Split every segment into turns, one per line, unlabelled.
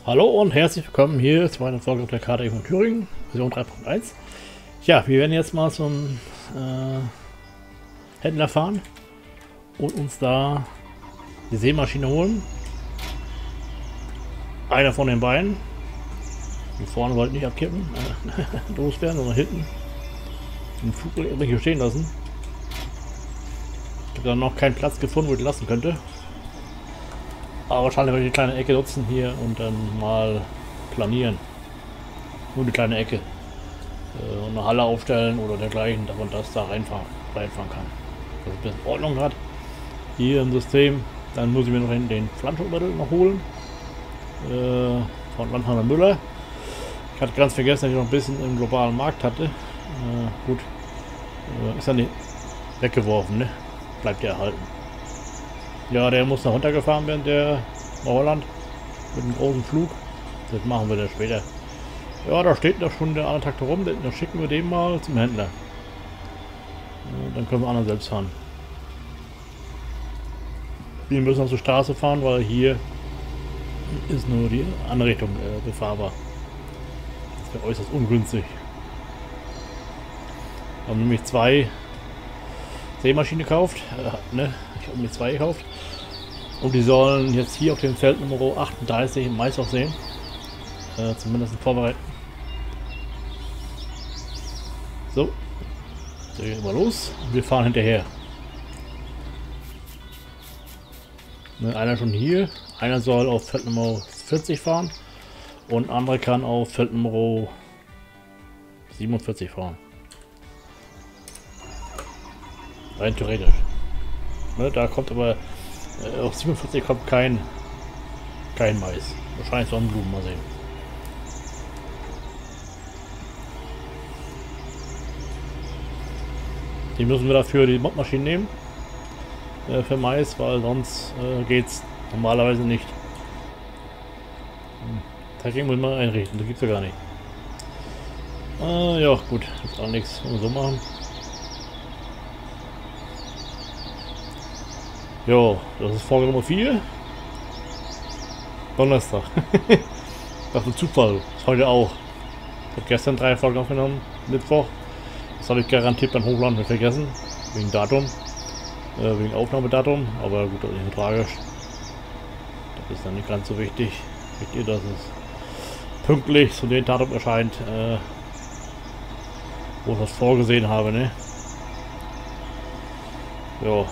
Hallo und herzlich willkommen hier zu einer Folge auf der Karte von Thüringen, Version 3.1. Ja, wir werden jetzt mal zum Händler fahren und uns da die Sämaschine holen. Einer von den beiden. Die vorne wollte nicht abkippen, loswerden, sondern hinten den Flug hier stehen lassen. Ich habe da noch keinen Platz gefunden, wo ich lassen könnte. Aber wahrscheinlich werde ich die kleine Ecke nutzen hier und dann mal planieren. Nur die kleine Ecke. Und eine Halle aufstellen oder dergleichen, dass man das da reinfahren kann. Dass es ein bisschen Ordnung hat. Hier im System. Dann muss ich mir noch den Pflanzenschutzmittel noch holen. Von Landhandler Müller. Ich hatte ganz vergessen, dass ich noch ein bisschen im globalen Markt hatte. Gut. Ist ja nicht weggeworfen, ne? Bleibt ja erhalten. Ja, der muss noch runtergefahren werden, der Holland, mit einem großen Flug. Das machen wir dann später. Ja, da steht noch schon der andere Traktor rum, dann schicken wir den mal zum Händler. Ja, dann können wir anderen selbst fahren. Wir müssen auf die Straße fahren, weil hier ist nur die Anrichtung befahrbar. Das wäre äußerst ungünstig. Wir haben nämlich zwei Sämaschinen gekauft, ne? Ich habe mir zwei gekauft. Und die sollen jetzt hier auf dem Feld Nummer 38 im Mais auch sehen. Zumindest vorbereiten. So. So geht mal los. Und wir fahren hinterher. Ne, einer schon hier. Einer soll auf Feld Nummer 40 fahren. Und andere kann auf Feld Nummer 47 fahren. Rein theoretisch. Ne, da kommt aber auf 47 kommt kein Mais. Wahrscheinlich Sonnenblumen, mal sehen. Die müssen wir dafür die Modmaschinen nehmen. Für Mais, weil sonst geht's normalerweise nicht. Tracking muss man einrichten, das gibt's ja gar nicht. Ja gut, ist auch nichts, so machen. Jo, das ist Folge Nummer 4. Donnerstag. Das ist ein Zufall. Das ist heute auch. Ich habe gestern 3 Folgen aufgenommen. Mittwoch. Das habe ich garantiert beim Hochladen vergessen. Wegen Datum. Wegen Aufnahmedatum. Aber gut, das ist nicht tragisch. Das ist dann nicht ganz so wichtig. Wichtig, dass es pünktlich zu dem Datum erscheint, wo ich das vorgesehen habe, ne? Ja.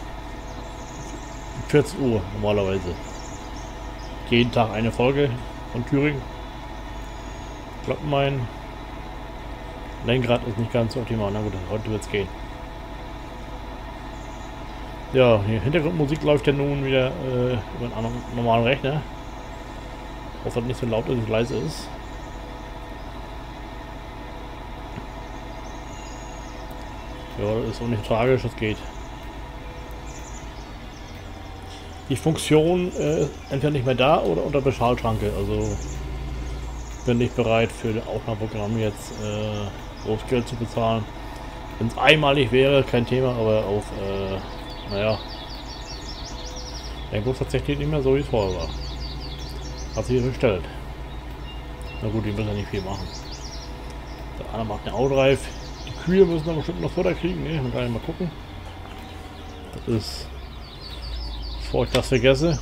14 Uhr normalerweise. Jeden Tag eine Folge von Thüringen. Klappt mein Lenkrad ist nicht ganz so optimal. Na gut, heute wird es gehen. Ja, die Hintergrundmusik läuft ja nun wieder über einen normalen Rechner. Ich hoffe, dass nicht so laut ist und leise ist. Ja, das ist auch nicht tragisch, das geht. Die Funktion ist entweder nicht mehr da oder unter Bezahlschranke. Also bin ich bereit für das Aufnahmeprogramm jetzt groß Geld zu bezahlen. Wenn es einmalig wäre, kein Thema, aber auf naja, der Bus tatsächlich nicht mehr so wie es vorher war. Hat sich bestellt. Na gut, die müssen ja nicht viel machen. Der andere macht eine Autoreif. Die Kühe müssen da bestimmt noch Futter kriegen, ne? Man kann ja mal gucken. Das ist, bevor ich das vergesse.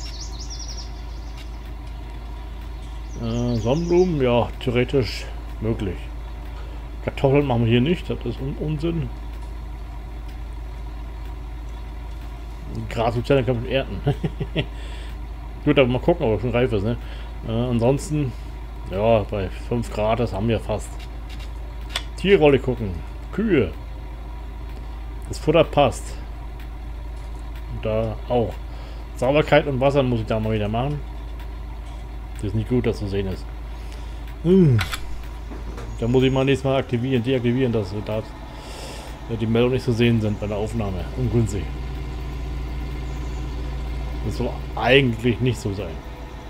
Sonnenblumen, ja, theoretisch möglich. Kartoffeln machen wir hier nicht, das ist Unsinn. Gras kann man ernten. Gut, aber mal gucken, ob er schon reif ist, ne? Ansonsten, ja, bei 5 Grad, das haben wir fast. Tierrolle gucken, Kühe. Das Futter passt. Und da auch. Sauberkeit und Wasser muss ich da mal wieder machen. Das ist nicht gut, dass zu sehen ist. Da muss ich mal nächstes Mal aktivieren, deaktivieren, dass da die Meldungen nicht zu sehen sind bei der Aufnahme. Ungünstig. Das soll eigentlich nicht so sein.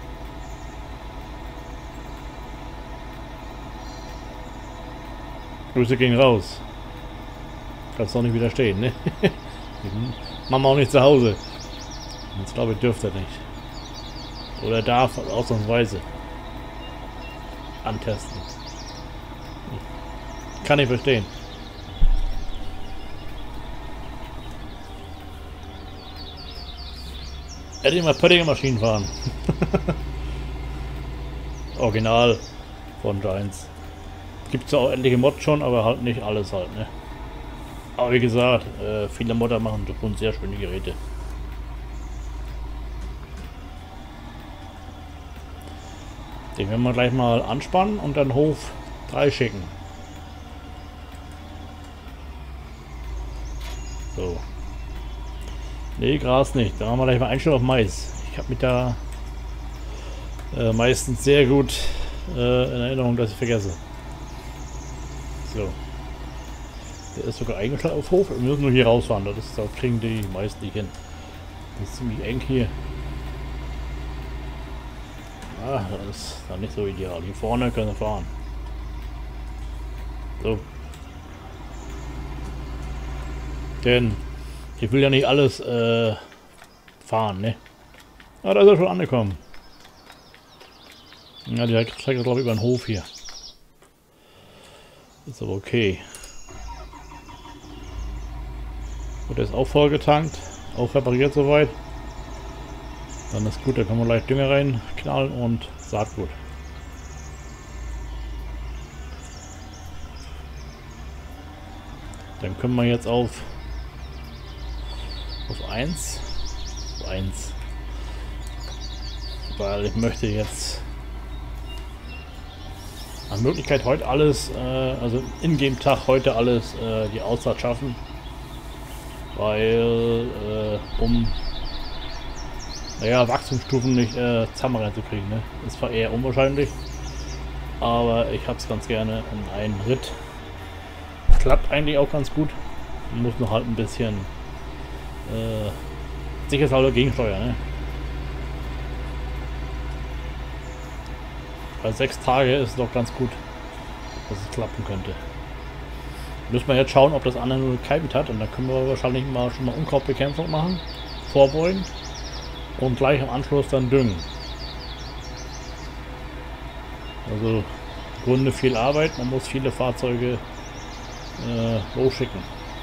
Grüße gehen raus. Kannst doch nicht widerstehen, ne? Machen wir auch nicht zu Hause. Jetzt glaube ich, dürfte er nicht. Oder darf ausnahmsweise antesten. Kann ich verstehen. Hätte ich mal Pöttinger Maschinen fahren. Original von Giants. Gibt zwar auch etliche Mods schon, aber halt nicht alles halt, ne? Aber wie gesagt, viele Modder machen schon sehr schöne Geräte. Den werden wir gleich mal anspannen und dann Hof 3 schicken. So. Nee, Gras nicht. Dann haben wir gleich mal Einstellung auf Mais. Ich habe mich da meistens sehr gut in Erinnerung, dass ich vergesse. So. Der ist sogar eingestellt auf Hof. Wir müssen nur hier rausfahren. Das kriegen die meisten nicht hin. Das ist ziemlich eng hier. Ah, das ist dann nicht so ideal. Hier vorne können wir fahren. So. Denn ich will ja nicht alles fahren, ne? Ah, da ist er schon angekommen. Ja, die zeigt glaube ich über den Hof hier. Ist aber okay. Und der ist auch voll getankt, auch repariert soweit. Dann ist gut, da können wir gleich Dünger reinknallen und Saatgut. Dann können wir jetzt auf 1. Weil ich möchte jetzt nach Möglichkeit heute alles, also in dem Tag heute alles die Aussaat schaffen. Weil um naja, Wachstumsstufen nicht zusammen reinzukriegen, ne? Ist zwar eher unwahrscheinlich, aber ich habe es ganz gerne in einen Ritt. Klappt eigentlich auch ganz gut. Man muss noch halt ein bisschen sicherheitshalber gegensteuern, ne? Bei 6 Tage ist es doch ganz gut, dass es klappen könnte. Müssen wir jetzt schauen, ob das andere nur gekeimt hat, und dann können wir wahrscheinlich mal schon mal Unkrautbekämpfung machen, vorbeugen und gleich im Anschluss dann düngen. Also im Grunde viel Arbeit, man muss viele Fahrzeuge losschicken.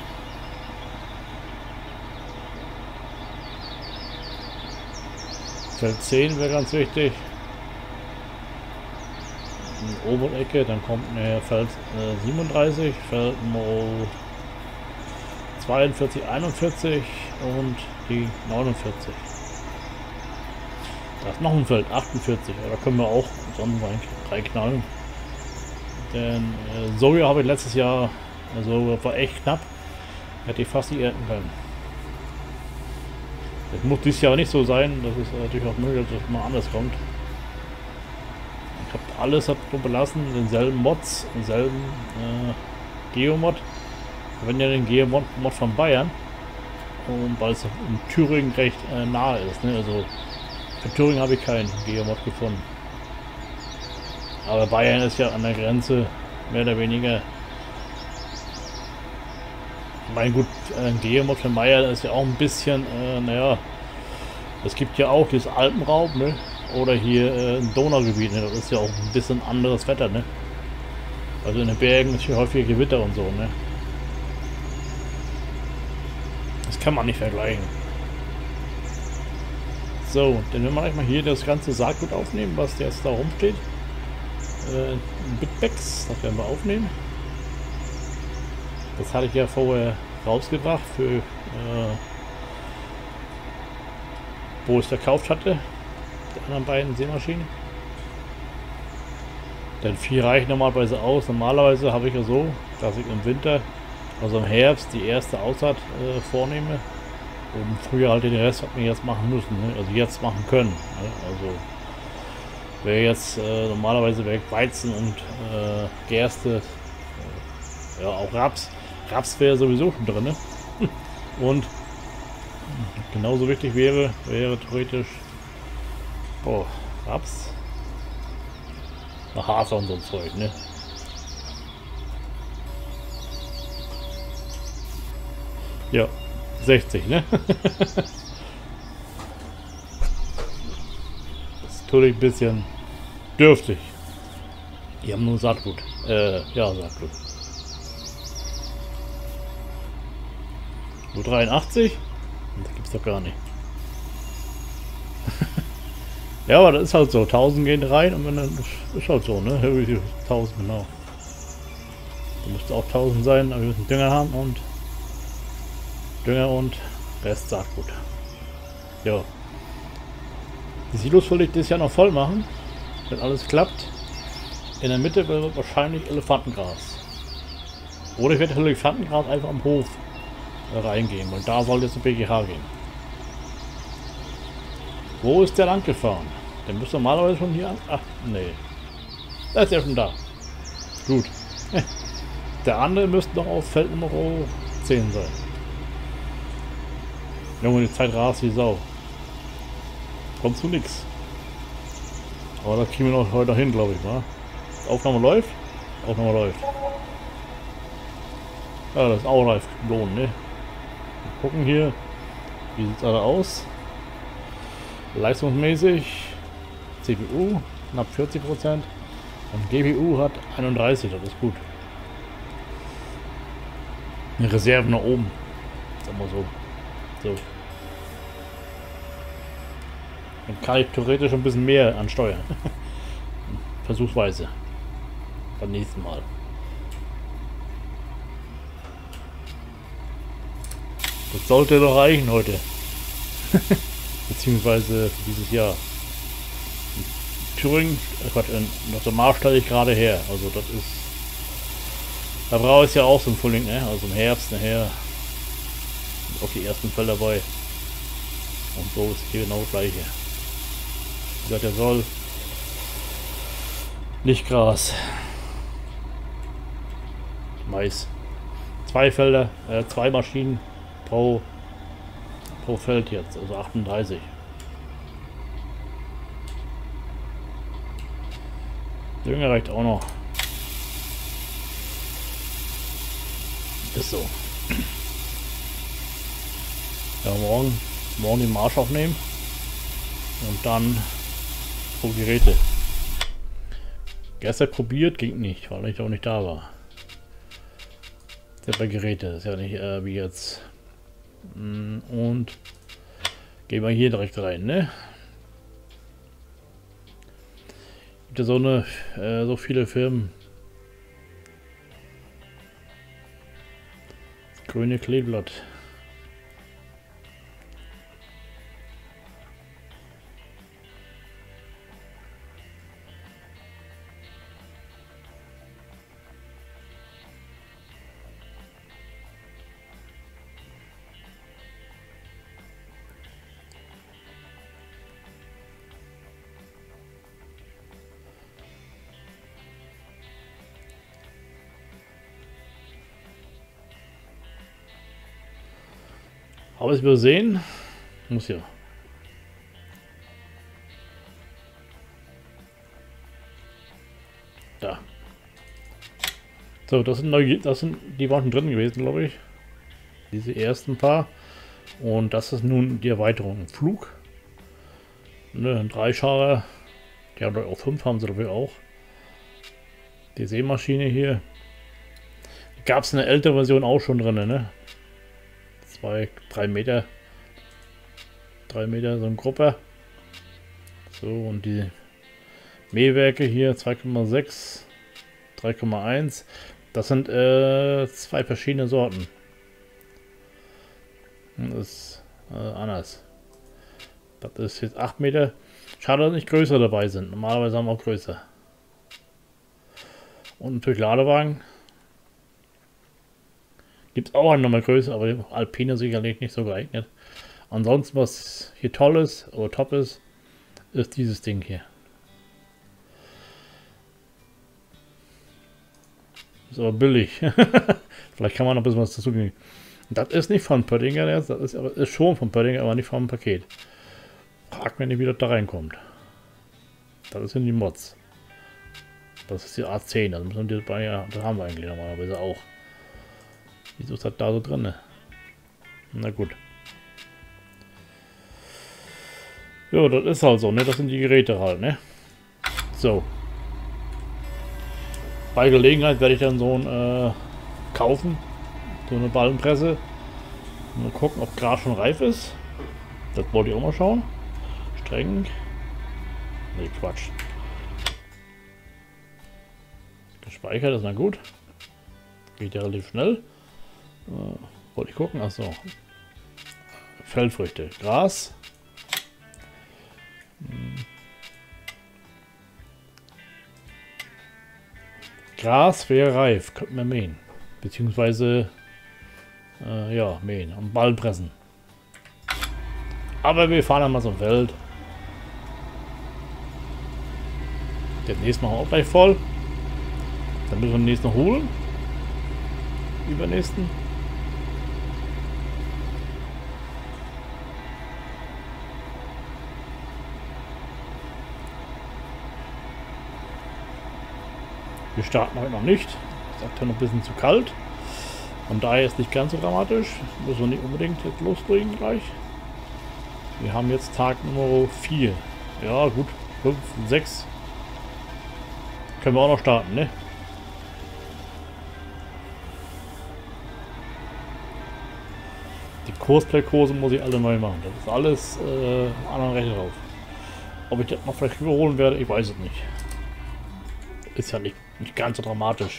Feld 10 wäre ganz wichtig. In der oberen Ecke, dann kommt Feld 37, Feld 42, 41 und die 49. Da ist noch ein Feld, 48, da können wir auch Sonnen reinknallen. Denn Soja habe ich letztes Jahr, also war echt knapp, hätte ich fast nicht ernten können. Das muss dieses Jahr nicht so sein, das ist natürlich auch möglich, dass es mal anders kommt. Ich habe alles so belassen, denselben Mods, denselben Geomod. Ich verwende ja den Geomod von Bayern, und weil es in Thüringen recht nahe ist. Ne? Also für Thüringen habe ich keinen Geomod gefunden. Aber Bayern ist ja an der Grenze mehr oder weniger. Mein gut, ein Geomod von Bayern ist ja auch ein bisschen, naja, es gibt ja auch dieses Alpenraub, ne? Oder hier ein Donaugebiet, ne? Das ist ja auch ein bisschen anderes Wetter, ne? Also in den Bergen ist hier häufiger Gewitter und so, ne? Das kann man nicht vergleichen. So, dann werden wir gleich mal hier das ganze Saatgut aufnehmen, was jetzt da rumsteht. Bitbags, das werden wir aufnehmen. Das hatte ich ja vorher rausgebracht, für wo ich es verkauft hatte, die anderen beiden Sämaschinen. Denn 4 reicht normalerweise aus. Normalerweise habe ich ja so, dass ich im Winter, also im Herbst, die erste Aussaat vornehme. Und im Frühjahr halt den Rest hat mir jetzt machen müssen, ne? Also jetzt machen können. Ne? Also wäre jetzt normalerweise wäre Weizen und Gerste, ja auch Raps. Raps wäre sowieso schon drin, ne? Und genauso wichtig wäre theoretisch Raps, Hafer und so ein Zeug, ne? Ja, 60, ne? natürlich ein bisschen dürftig. Die haben nur Saatgut. Ja, Saatgut. Nur 83? Das gibt's doch gar nicht. Ja, aber das ist halt so. 1000 gehen rein und wenn dann ist halt so, ne? 1000, genau. Da müsste auch 1000 sein, aber wir müssen Dünger haben und Rest Saatgut. Ja. Die Silos will ich dieses Jahr noch voll machen, wenn alles klappt. In der Mitte wird wahrscheinlich Elefantengras. Oder ich werde Elefantengras einfach am Hof reingehen, weil da soll jetzt ein BGH gehen. Wo ist der lang gefahren? Der müsste normalerweise schon hier an. Ach, nee. Da ist er schon da. Gut. Der andere müsste noch auf Feld Nummer 10 sein. Junge, die Zeit rast wie Sau. Kommt zu nix. Aber das kriegen wir noch heute hin, glaube ich, wa? Aufnahme läuft? Aufnahme läuft. Ja, das ist auch live lohnen, ne? Wir gucken hier. Wie sieht es alle aus? Leistungsmäßig. CPU knapp 40% und GPU hat 31, das ist gut. Eine Reserve nach oben. Sagen wir so. So. Dann kann ich theoretisch ein bisschen mehr ansteuern. Versuchsweise. Beim nächsten Mal. Das sollte doch reichen heute. Beziehungsweise für dieses Jahr. Thüringen, noch der Marsch stelle ich gerade her. Also das ist. Da brauche ich ja auch so im Frühling, ne? Also im Herbst nachher. Auch die ersten Felder dabei. Und so ist hier genau das gleiche. Wie gesagt, der soll nicht Gras. Mais. 2 Felder, 2 Maschinen pro Feld jetzt, also 38. Dünger reicht auch noch. Ist so. Ja, morgen den Marsch aufnehmen und dann pro Geräte. Gestern probiert, ging nicht, weil ich auch nicht da war. Das ist ja bei Geräte, das ist ja nicht wie jetzt. Und gehen wir hier direkt rein, ne? Gibt ja so viele Firmen. Das grüne Kleeblatt. Habe ich es übersehen? Muss ja. Da. So, das sind die waren schon drin gewesen, glaube ich. Diese ersten paar. Und das ist nun die Erweiterung. Flug. Ne, ein 3-Scharer. Ja, auch 5 haben sie dafür auch. Die Seemaschine hier. Gab es eine ältere Version auch schon drin, ne? 3 Meter. 3 Meter, so ein Gruppe. So, und die Mähwerke hier 2,6, 3,1. Das sind 2 verschiedene Sorten. Das ist anders. Das ist jetzt 8 Meter. Schade, dass nicht größer dabei sind. Normalerweise haben wir auch größer. Und natürlich Ladewagen. Gibt es auch eine Nummer größer, aber die Alpine sicherlich nicht so geeignet. Ansonsten, was hier toll ist, oder top ist dieses Ding hier. Ist aber billig. Vielleicht kann man noch ein bisschen was dazu geben. Das ist nicht von Pöttinger, das ist schon von Pöttinger, aber nicht vom Paket. Frag mich nicht, wie das da reinkommt. Das sind die Mods. Das ist die A10, das müssen wir bei, ja, das haben wir eigentlich normalerweise auch. Wieso ist das da so drin? Na gut. Ja, das ist halt so, ne? Das sind die Geräte halt, ne? So. Bei Gelegenheit werde ich dann so ein kaufen. So eine Ballenpresse. Mal gucken, ob Gras schon reif ist. Das wollte ich auch mal schauen. Streng. Ne, Quatsch. Gespeichert ist na gut. Geht ja relativ schnell. Wollte ich gucken. Achso. Feldfrüchte. Gras. Gras wäre reif. Könnten wir mähen. Beziehungsweise ja, mähen und Ballen pressen. Aber wir fahren dann mal zum Feld. Den nächsten machen wir auch gleich voll. Dann müssen wir den nächsten noch holen. Übernächsten. Wir starten heute noch nicht. Das ist noch ein bisschen zu kalt. Von daher ist nicht ganz so dramatisch. Müssen wir nicht unbedingt jetzt loslegen gleich. Wir haben jetzt Tag Nummer 4. Ja gut, 5, 6. Können wir auch noch starten, ne? Die Kursplay-Kurse muss ich alle neu machen. Das ist alles anderen Rechner drauf. Ob ich das noch vielleicht überholen werde, ich weiß es nicht. Ist ja nicht ganz so dramatisch.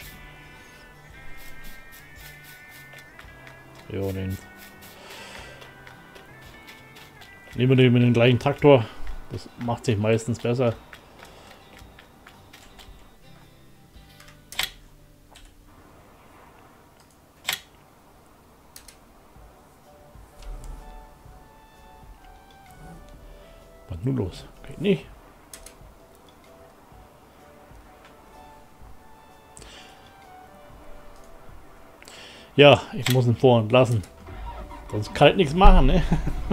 Ja, nehmen wir den mit dem gleichen Traktor. Das macht sich meistens besser. Was nun los? Geht nicht. Ja, ich muss ihn vor und lassen. Sonst kann ich nichts machen, ne?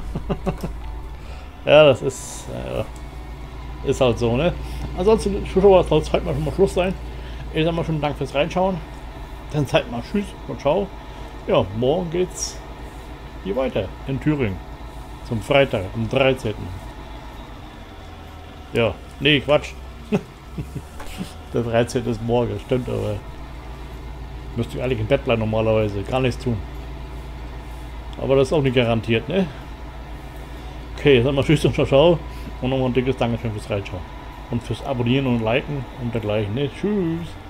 Ja, das ist halt so, ne? Ansonsten, Zuschauer, soll es heute mal schon mal Schluss sein. Ich sag mal schon Dank fürs Reinschauen. Dann Zeit mal Tschüss und Ciao. Ja, morgen geht's hier weiter in Thüringen. Zum Freitag, am 13. Ja, nee, Quatsch. Der 13. ist morgen, stimmt, aber müsste ich eigentlich im Bett bleiben normalerweise, gar nichts tun. Aber das ist auch nicht garantiert, ne? Okay, sag mal Tschüss und Ciao. Und nochmal ein dickes Dankeschön fürs Reinschauen. Und fürs Abonnieren und Liken und dergleichen, ne? Tschüss.